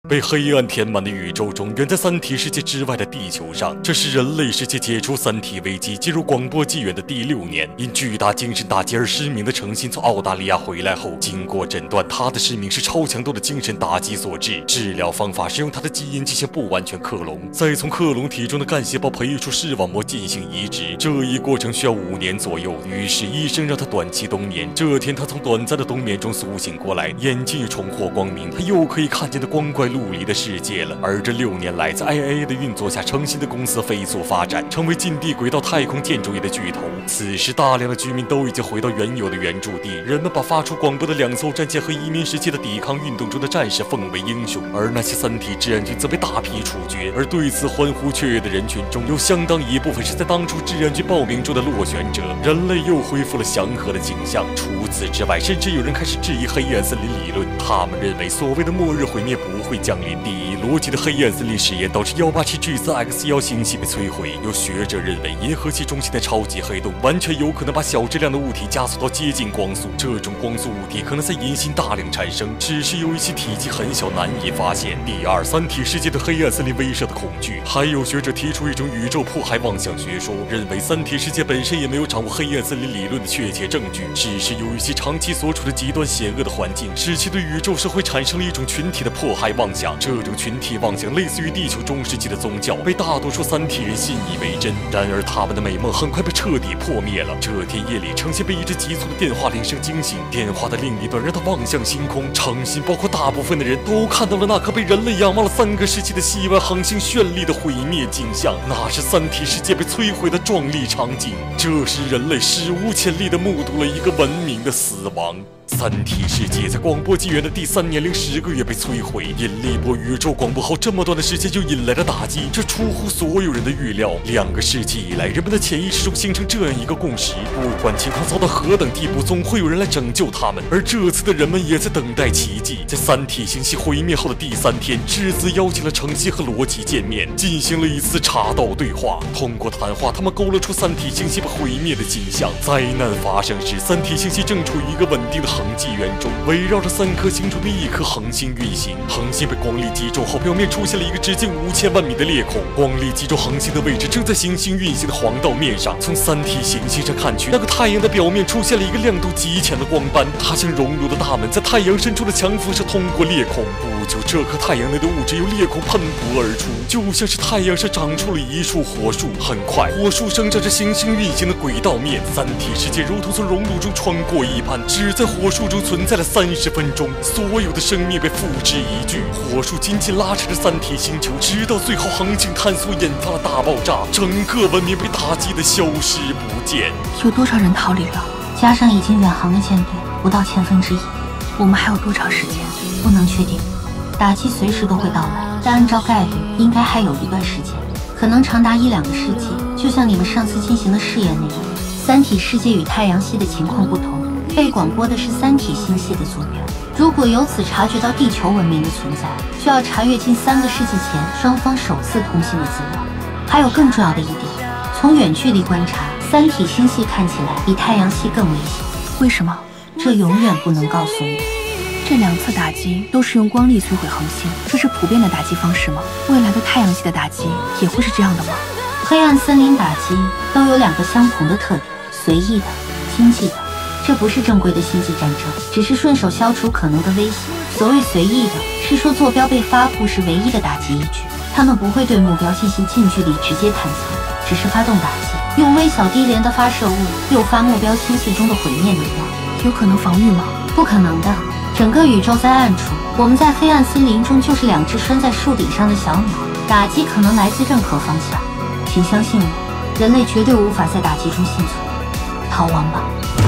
被黑暗填满的宇宙中，远在三体世界之外的地球上，这是人类世界解除三体危机、进入广播纪元的第6年。因巨大精神打击而失明的程心从澳大利亚回来后，经过诊断，他的失明是超强度的精神打击所致。治疗方法是用他的基因进行不完全克隆，再从克隆体中的干细胞培育出视网膜进行移植。这一过程需要5年左右。于是医生让他短期冬眠。这天，他从短暂的冬眠中苏醒过来，眼睛也重获光明，他又可以看见的光怪陆离的世界了。而这6年来，在 IAA 的运作下，程心的公司飞速发展，成为近地轨道太空建筑业的巨头。此时，大量的居民都已经回到原有的原住地，人们把发出广播的2艘战舰和移民时期的抵抗运动中的战士奉为英雄，而那些三体志愿军则被大批处决。而对此欢呼雀跃的人群中，有相当一部分是在当初志愿军报名中的落选者。人类又恢复了祥和的景象。除此之外，甚至有人开始质疑黑暗森林理论，他们认为所谓的末日毁灭不会降临。第一逻辑的黑暗森林实验导致187巨色 X1星系被摧毁。有学者认为，银河系中心的超级黑洞完全有可能把小质量的物体加速到接近光速，这种光速物体可能在银心大量产生，只是由于其体积很小难以发现。第二，三体世界对黑暗森林威慑的恐惧。还有学者提出一种宇宙迫害妄想学说，认为三体世界本身也没有掌握黑暗森林理论的确切证据，只是由于其长期所处的极端险恶的环境，使其对宇宙社会产生了一种群体的迫害妄想。这种群体妄想类似于地球中世纪的宗教，被大多数三体人信以为真。然而他们的美梦很快被彻底破灭了。这天夜里，程心被一只急促的电话铃声惊醒，电话的另一端让他望向星空。程心包括大部分的人都看到了那颗被人类仰望了3个世纪的系外恒星绚丽的毁灭景象，那是三体世界被摧毁的壮丽场景。这时人类史无前例地目睹了一个文明的死亡。三体世界在广播纪元的第3年零10个月被摧毁，引力波宇宙广播后这么短的时间就引来了打击，这出乎所有人的预料。2个世纪以来，人们的潜意识中形成这样一个共识：不管情况糟到何等地步，总会有人来拯救他们。而这次的人们也在等待奇迹。在三体星系毁灭后的第3天，质子邀请了程心和罗辑见面，进行了一次茶道对话。通过谈话，他们勾勒出三体星系被毁灭的景象。灾难发生时，三体星系正处于一个稳定的恒纪元中，围绕着3颗星中的1颗恒星运行。恒星被光力击中后，表面出现了一个直径5000万米的裂孔。光力击中恒星的位置正在行星运行的黄道面上。从三体行星上看去，那个太阳的表面出现了一个亮度极强的光斑，它像熔炉的大门，在太阳深处的强辐射通过裂孔。不久，这颗太阳内的物质由裂孔喷薄而出，就像是太阳上长出了一束火树。很快，火树生长着行星运行的轨道面，三体世界如同从熔炉中穿过一般，只在火树中存在了30分钟，所有的生命被付之一炬。火树紧紧拉扯着三体星球，直到最后恒星探索引发了大爆炸，整个文明被打击的消失不见。 有多少人逃离了？加上已经远航的舰队，不到1/1000。我们还有多长时间？不能确定，打击随时都会到来，但按照概率，应该还有一段时间，可能长达1-2个世纪。就像你们上次进行的试验那样，三体世界与太阳系的情况不同。被广播的是三体星系的组员，如果由此察觉到地球文明的存在，就要查阅近3个世纪前双方首次通信的资料。还有更重要的一点，从远距离观察，三体星系看起来比太阳系更危险。为什么？这永远不能告诉你。这2次打击都是用光力摧毁恒星，这是普遍的打击方式吗？未来的太阳系的打击也会是这样的吗？黑暗森林打击都有2个相同的特点：随意的、经济的。这不是正规的星际战争，只是顺手消除可能的威胁。所谓随意的，是说坐标被发布是唯一的打击依据，他们不会对目标进行近距离直接探测，只是发动打击，用微小低廉的发射物诱发目标星系中的毁灭能量。有可能防御吗？不可能的，整个宇宙在暗处，我们在黑暗森林中就是2只拴在树顶上的小鸟，打击可能来自任何方向。请相信我，人类绝对无法在打击中幸存。逃亡吧。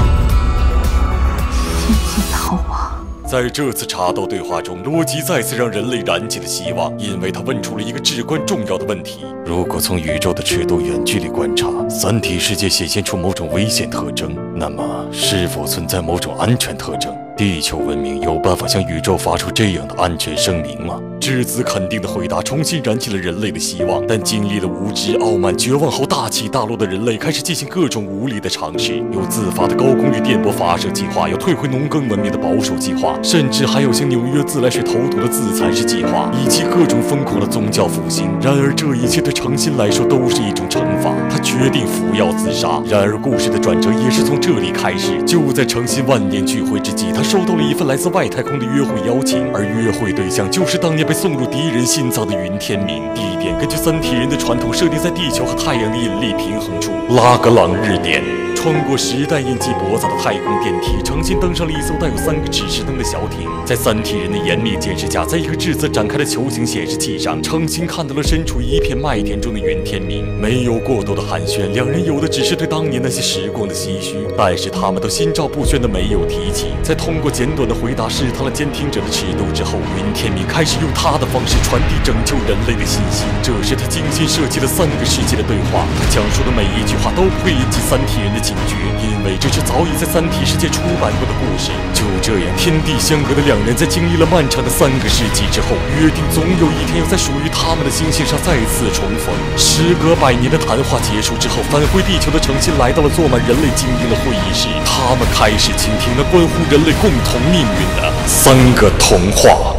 逃亡。 在这次茶道对话中，罗辑再次让人类燃起了希望，因为他问出了一个至关重要的问题：如果从宇宙的尺度远距离观察，三体世界显现出某种危险特征，那么是否存在某种安全特征？地球文明有办法向宇宙发出这样的安全声明吗？ 质子肯定的回答重新燃起了人类的希望，但经历了无知、傲慢、绝望后大起大落的人类开始进行各种无理的尝试，有自发的高功率电波发射计划，有退回农耕文明的保守计划，甚至还有像纽约自来水投毒的自残式计划，以及各种疯狂的宗教复兴。然而这一切对诚心来说都是一种惩罚，他决定服药自杀。然而故事的转折也是从这里开始。就在诚心万念俱灰之际，他收到了一份来自外太空的约会邀请，而约会对象就是当年被送入敌人心脏的云天明。地点根据三体人的传统设定在地球和太阳的引力平衡处拉格朗日点。穿过时代印记驳杂的太空电梯，诚心登上了一艘带有3个指示灯的小艇。在三体人的严密监视下，在一个质子展开的球形显示器上，诚心看到了身处一片麦田中的云天明。没有过多的寒暄，两人有的只是对当年那些时光的唏嘘，但是他们都心照不宣的没有提起。在通过简短的回答试探了监听者的尺度之后，云天明开始用他的方式传递拯救人类的信息。这是他精心设计了3个世纪的对话，他讲述的每一句话都会引起三体人的警觉，因为这是早已在三体世界出版过的故事。就这样，天地相隔的两人在经历了漫长的3个世纪之后，约定总有一天要在属于他们的星星上再次重逢。时隔100年的谈话结束之后，返回地球的诚心来到了坐满人类精英的会议室，他们开始倾听那关乎人类共同命运的3个童话。